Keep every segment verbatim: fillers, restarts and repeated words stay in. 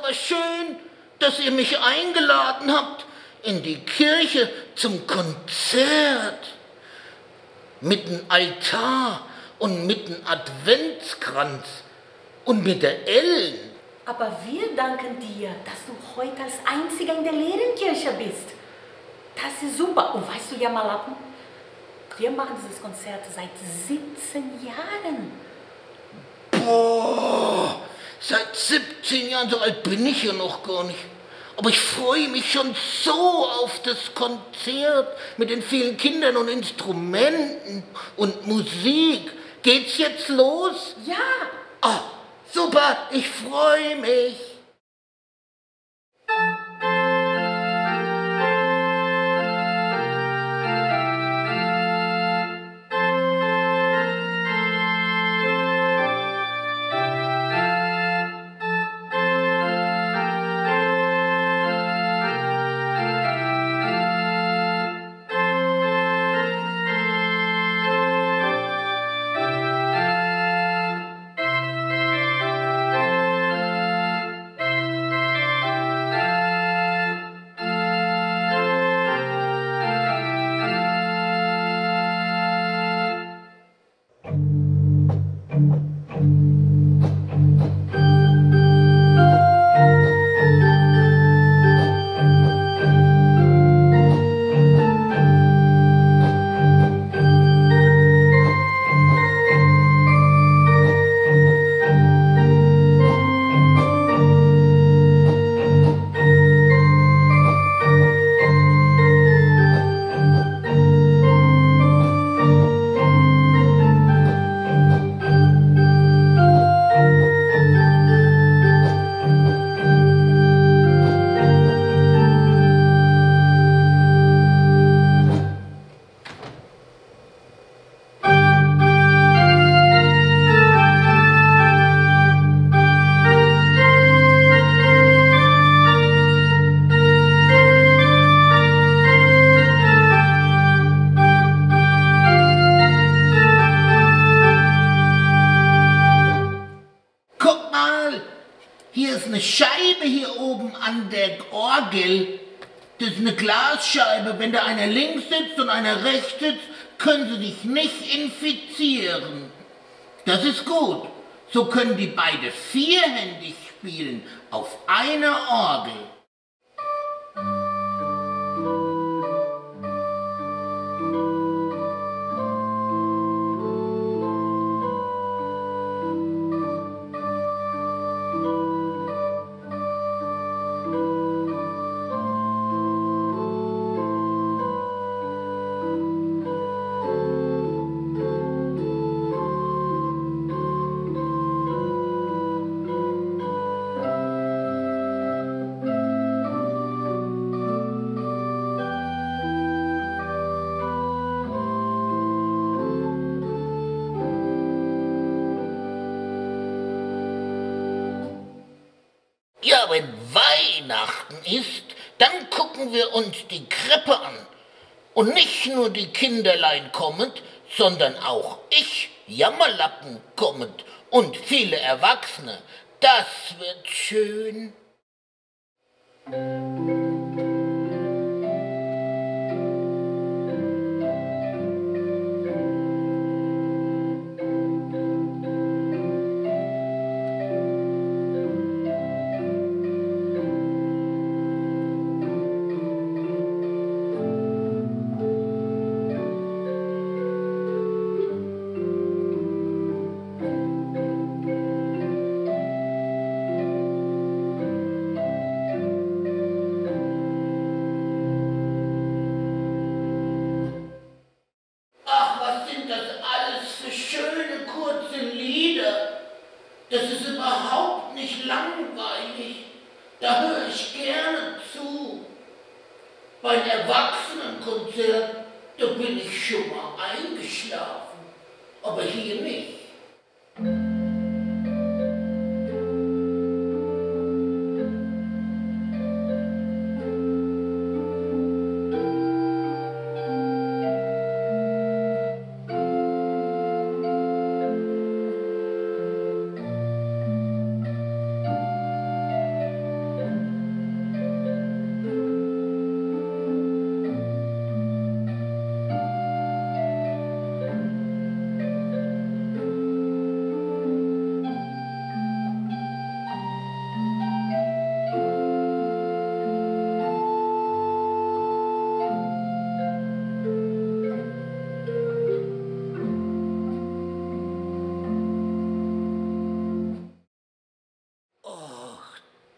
aber schön, dass ihr mich eingeladen habt in die Kirche zum Konzert. Mit dem Altar und mit dem Adventskranz und mit der Ellen. Aber wir danken dir, dass du heute als Einziger in der leeren Kirche bist. Das ist super. Und weißt du, Jammerlappen, wir machen dieses Konzert seit siebzehn Jahren. Boah, seit siebzehn Jahren, so alt bin ich ja noch gar nicht. Aber ich freue mich schon so auf das Konzert mit den vielen Kindern und Instrumenten und Musik. Geht's jetzt los? Ja. Ah, super, ich freue mich. Hier ist eine Scheibe hier oben an der Orgel. Das ist eine Glasscheibe. Wenn da einer links sitzt und einer rechts sitzt, können sie sich nicht infizieren. Das ist gut. So können die beide vierhändig spielen auf einer Orgel. Ja, wenn Weihnachten ist, dann gucken wir uns die Krippe an. Und nicht nur die Kinderlein kommend, sondern auch ich, Jammerlappen, kommend und viele Erwachsene. Das wird schön. Das ist überhaupt nicht langweilig. Da höre ich gerne zu. Beim Erwachsenenkonzert, da bin ich schon mal eingeschlafen. Aber hier nicht.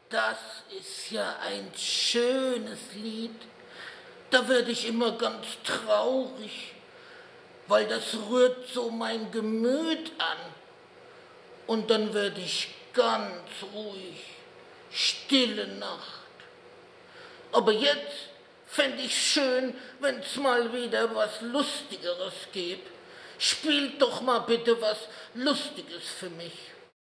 Das ist ja ein schönes Lied. Da werde ich immer ganz traurig, weil das rührt so mein Gemüt an. Und dann werde ich ganz ruhig, stille Nacht. Aber jetzt fände ich schön, wenn's mal wieder was Lustigeres gibt. Spielt doch mal bitte was Lustiges für mich.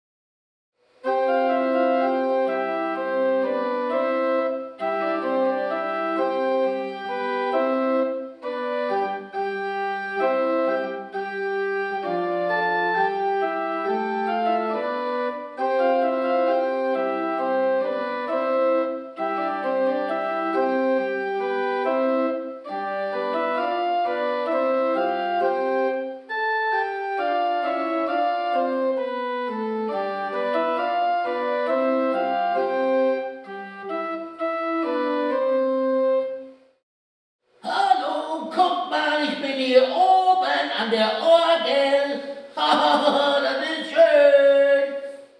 Guck mal, ich bin hier oben an der Orgel. Das ist schön.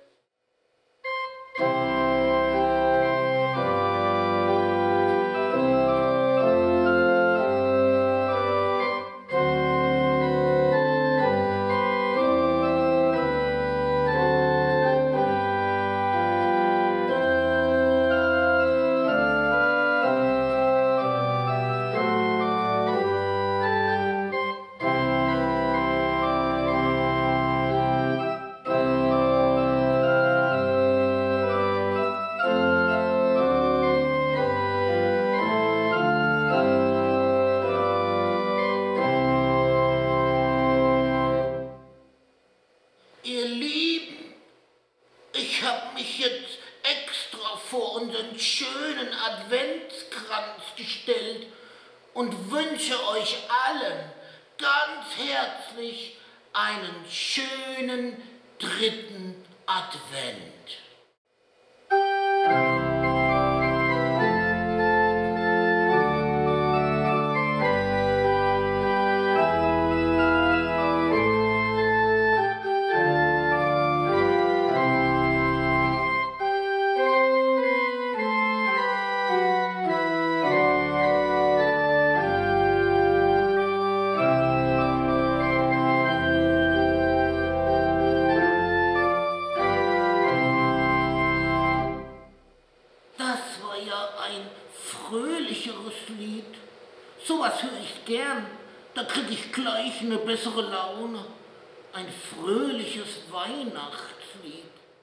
Ihr Lieben, ich habe mich jetzt extra vor unseren schönen Adventskranz gestellt und wünsche euch allen ganz herzlich einen schönen dritten Advent. Das war ja ein fröhlicheres Lied. Sowas höre ich gern. Da kriege ich gleich eine bessere Laune. Ein fröhliches Weihnachtslied.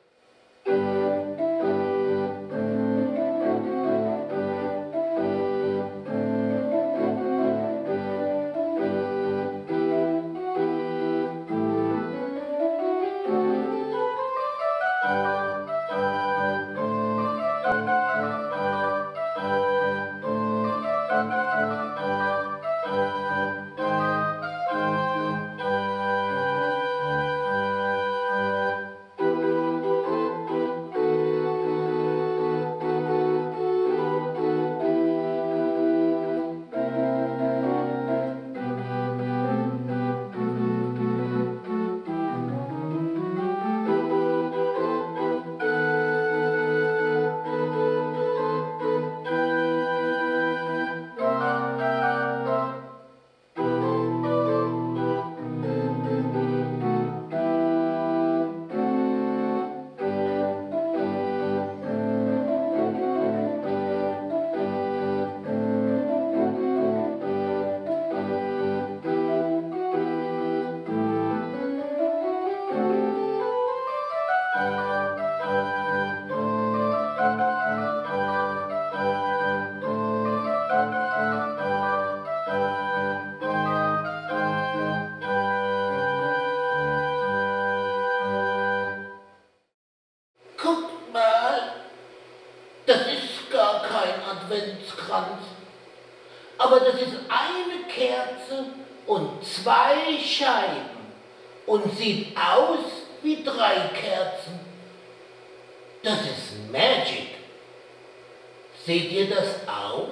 Guckt mal, das ist gar kein Adventskranz, aber das ist eine Kerze und zwei Scheiben und sieht aus wie drei Kerzen. Das ist Magic. Seht ihr das auch?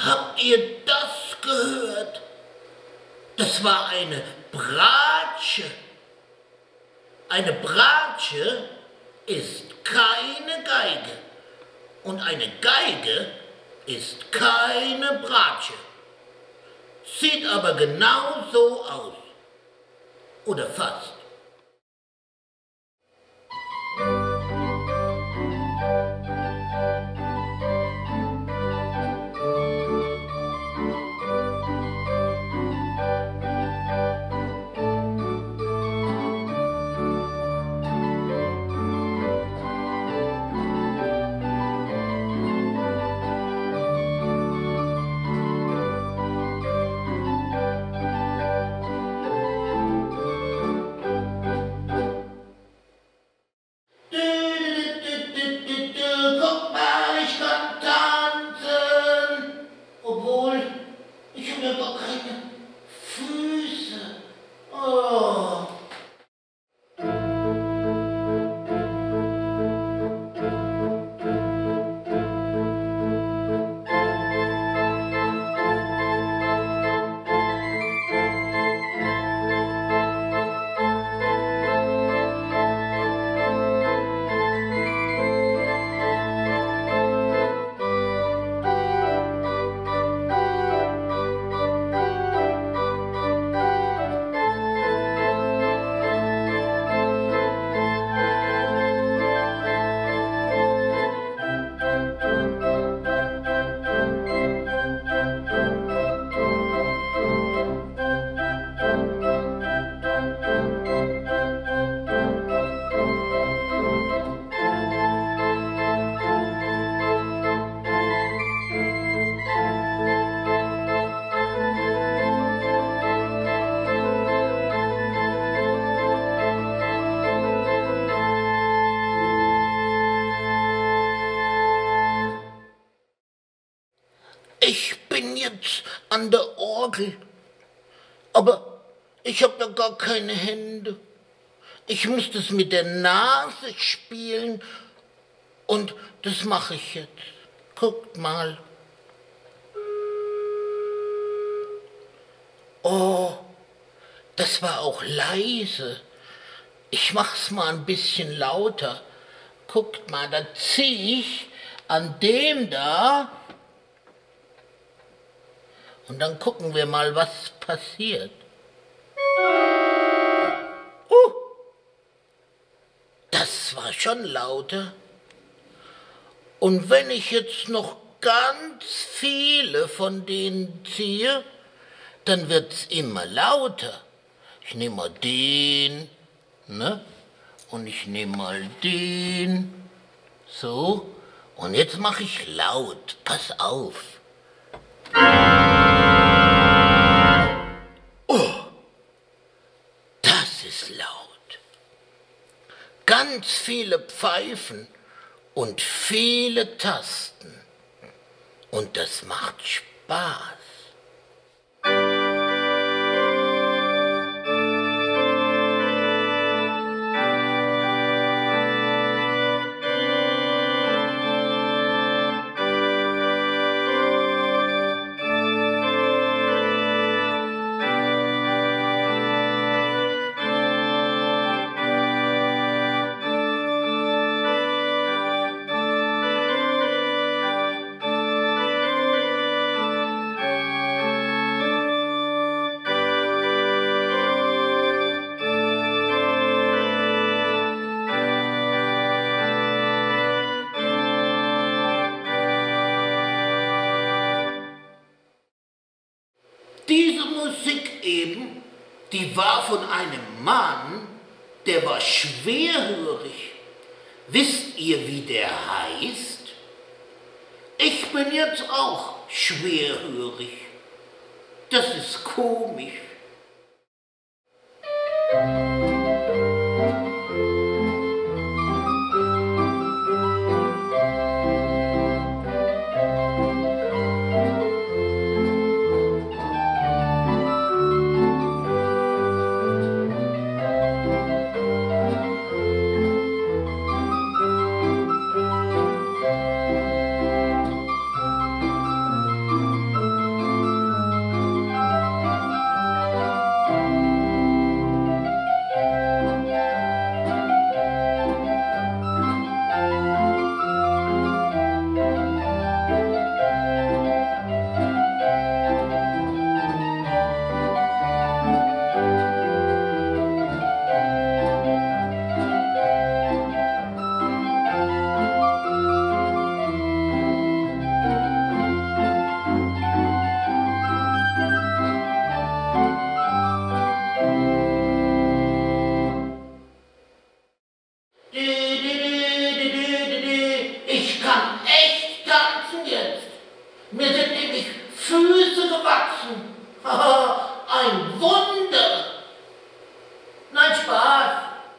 Habt ihr das gehört? Das war eine Bratsche. Eine Bratsche ist keine Geige. Und eine Geige ist keine Bratsche. Sieht aber genau so aus. Oder fast. Guck mal, ich kann tanzen. Obwohl, ich habe ja gar keine Füße. Oh. Ich bin jetzt an der Orgel, aber ich habe da gar keine Hände. Ich muss das mit der Nase spielen und das mache ich jetzt. Guckt mal. Oh, das war auch leise. Ich mach's mal ein bisschen lauter. Guckt mal, da zieh ich an dem da. Und dann gucken wir mal, was passiert. Uh, das war schon lauter. Und wenn ich jetzt noch ganz viele von denen ziehe, dann wird's immer lauter. Ich nehme mal den, ne? Und ich nehme mal den. So. Und jetzt mache ich laut. Pass auf. Oh, das ist laut. Ganz viele Pfeifen und viele Tasten. Und das macht Spaß. Diese Musik eben, die war von einem Mann, der war schwerhörig. Wisst ihr, wie der heißt? Ich bin jetzt auch schwerhörig. Das ist komisch. Füße gewachsen. Ein Wunder. Nein, Spaß.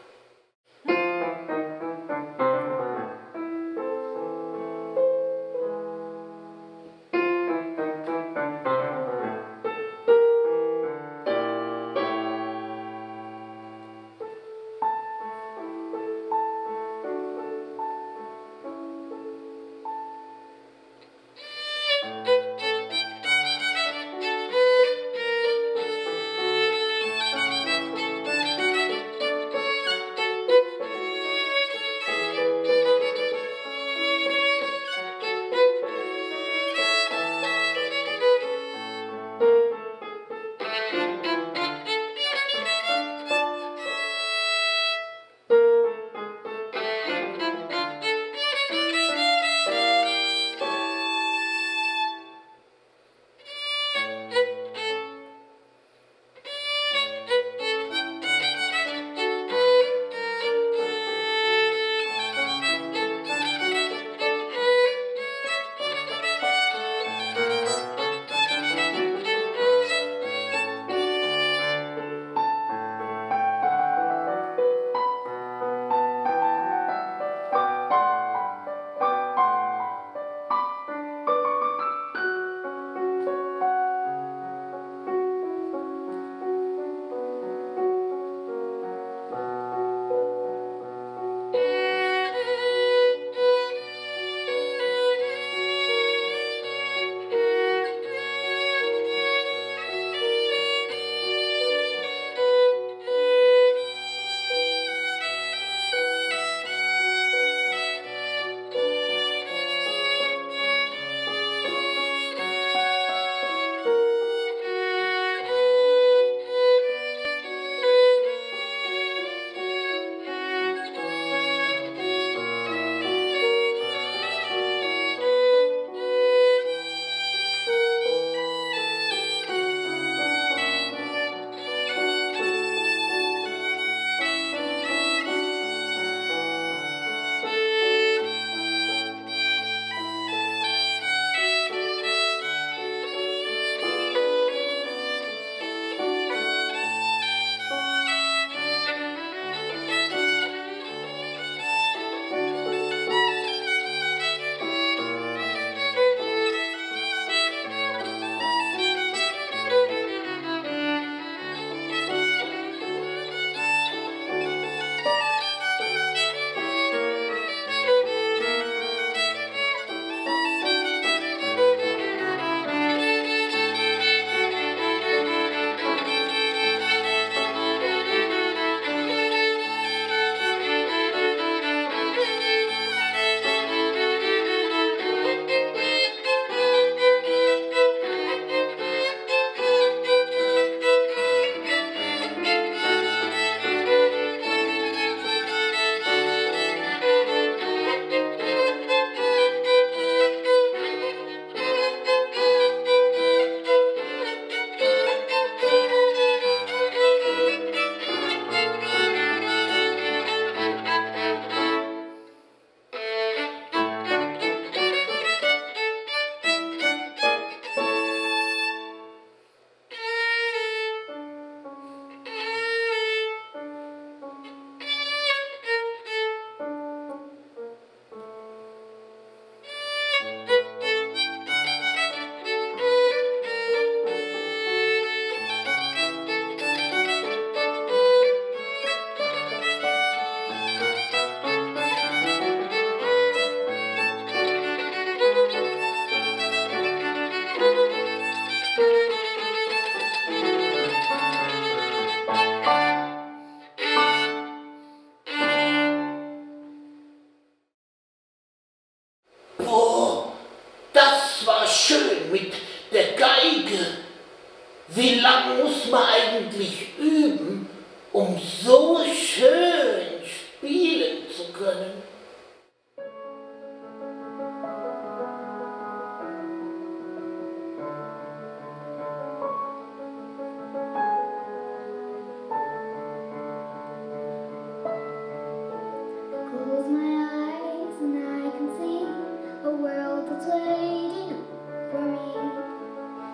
Wie lange muss man eigentlich üben, um so schön spielen zu können? Close my eyes and I can see a world that's waiting for me.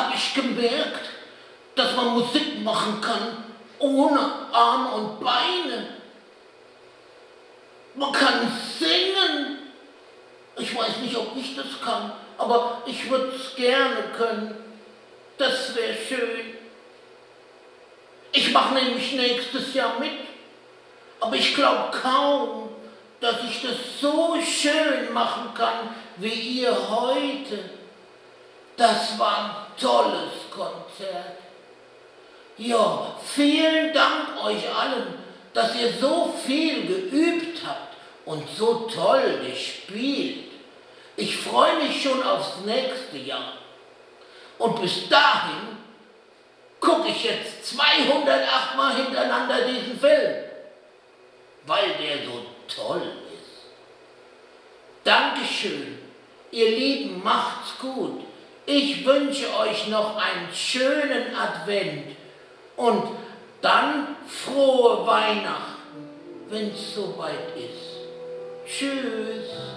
habe ich gemerkt, dass man Musik machen kann ohne Arme und Beine. Man kann singen. Ich weiß nicht, ob ich das kann, aber ich würde es gerne können. Das wäre schön. Ich mache nämlich nächstes Jahr mit, aber ich glaube kaum, dass ich das so schön machen kann wie ihr heute. Das war ein tolles Konzert. Ja, vielen Dank euch allen, dass ihr so viel geübt habt und so toll gespielt. Ich freue mich schon aufs nächste Jahr. Und bis dahin gucke ich jetzt zweihundertacht Mal hintereinander diesen Film, weil der so toll ist. Dankeschön, ihr Lieben, macht's gut. Ich wünsche euch noch einen schönen Advent und dann frohe Weihnachten, wenn es soweit ist. Tschüss.